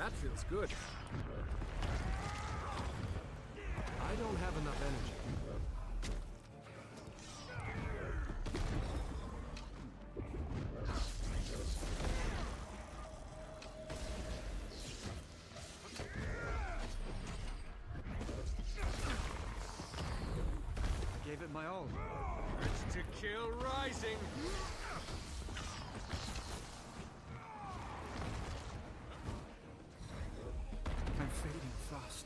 That feels good. I don't have enough energy. I gave it my all. Urge to kill rising. I'm fading fast.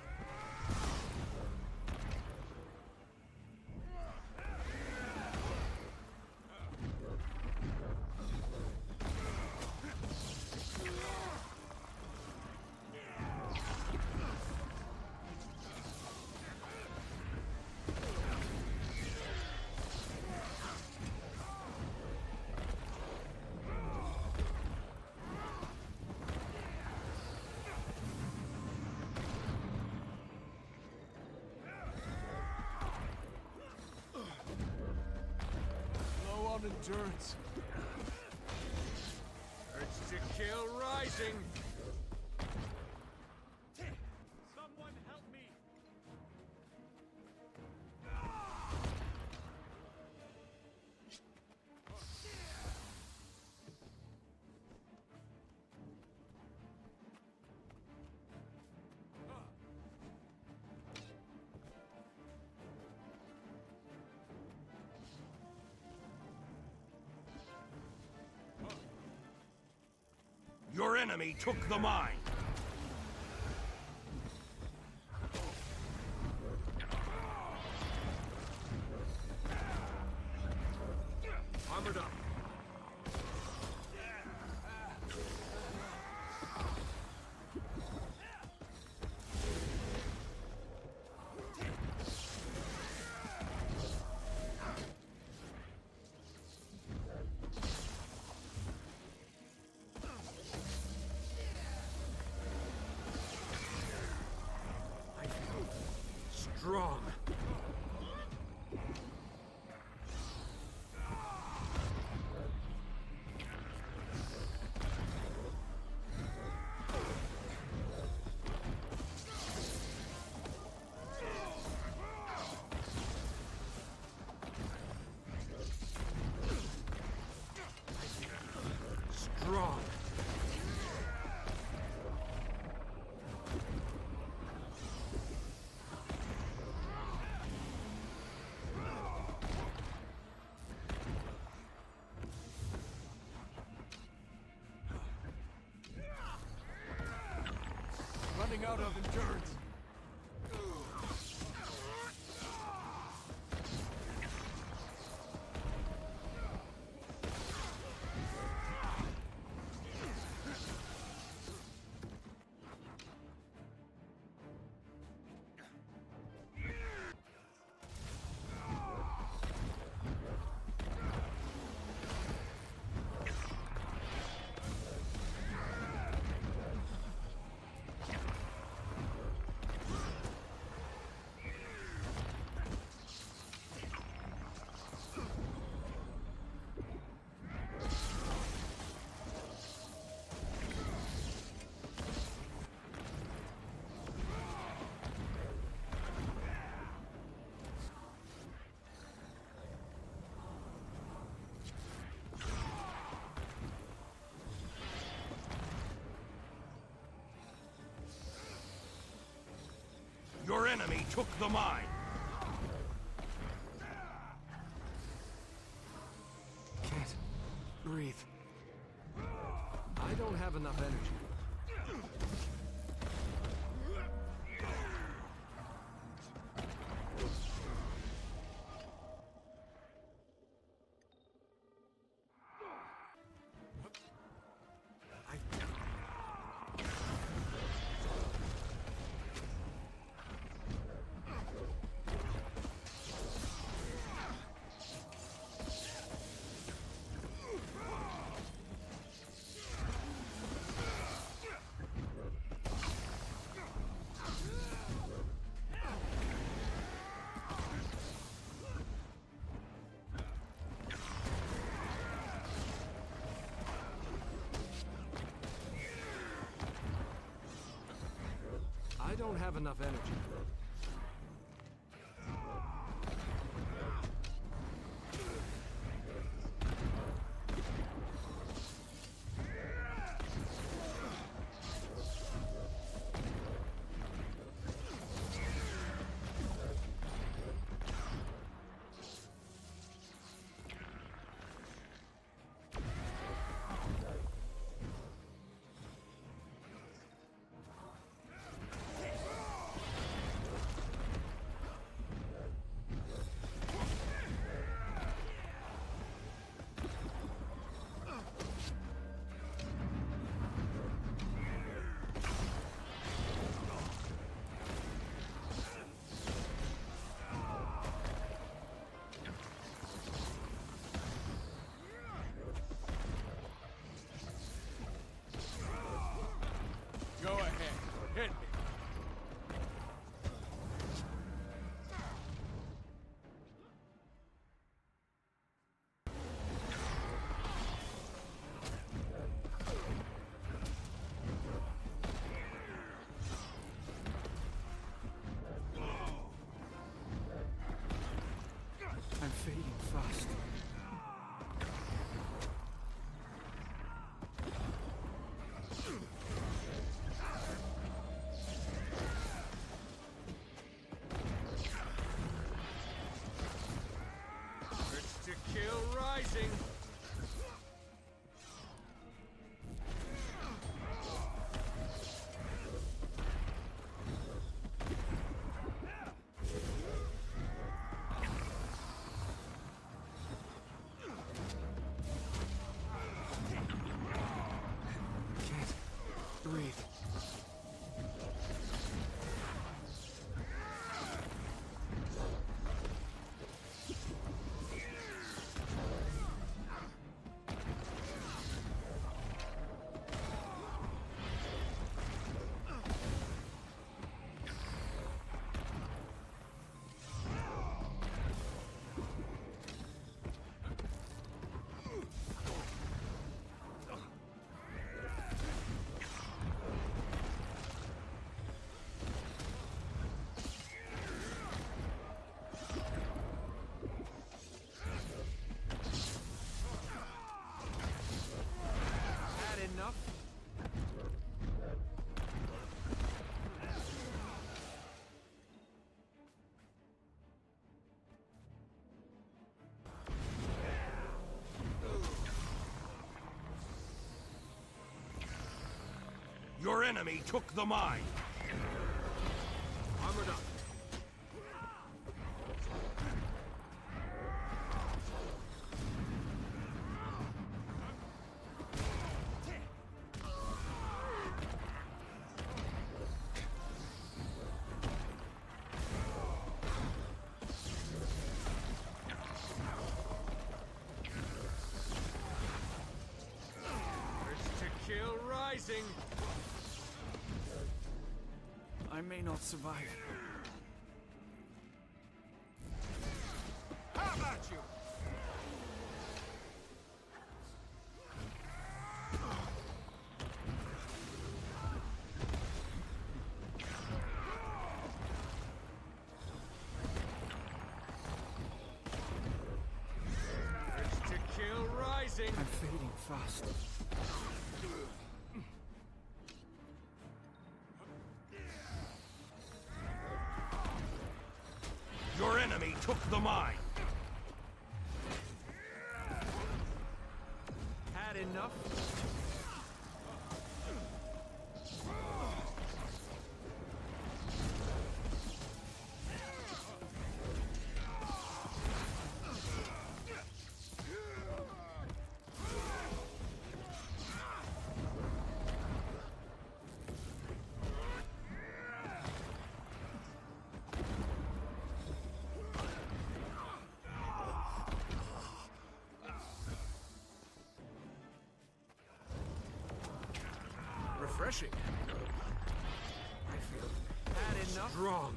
Low on endurance. Urge to kill rising. Someone help me. Your enemy took the mine. Armored up. I feel strong. Strong. Running out of endurance. Your enemy took the mine. Can't breathe. I don't have enough energy. don't have enough energy. Go ahead, hit me. I'm fading fast. Urge to kill rising. Can't breathe. Had enough? Your enemy took the mine. Armored up. Urge to kill rising. I may not survive. How about you? Urge to kill rising. I'm fading fast. Your enemy took the mine. Had enough? Refreshing. I feel had enough. Strong.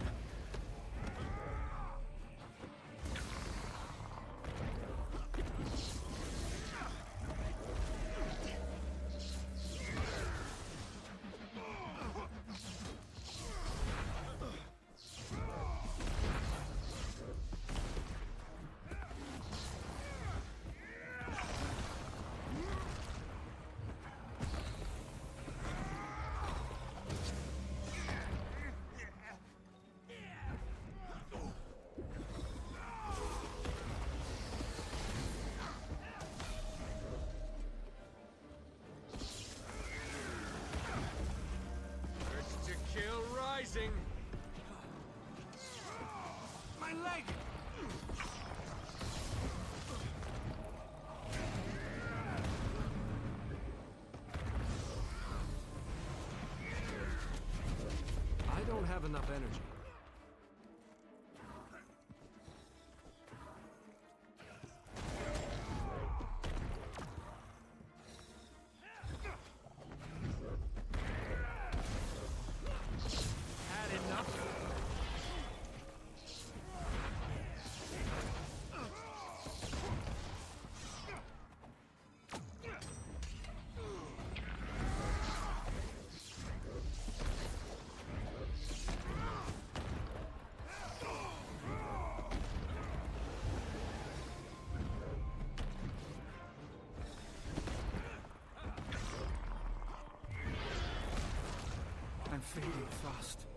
rising. My leg! I don't have enough energy. Had enough? I'm fading fast.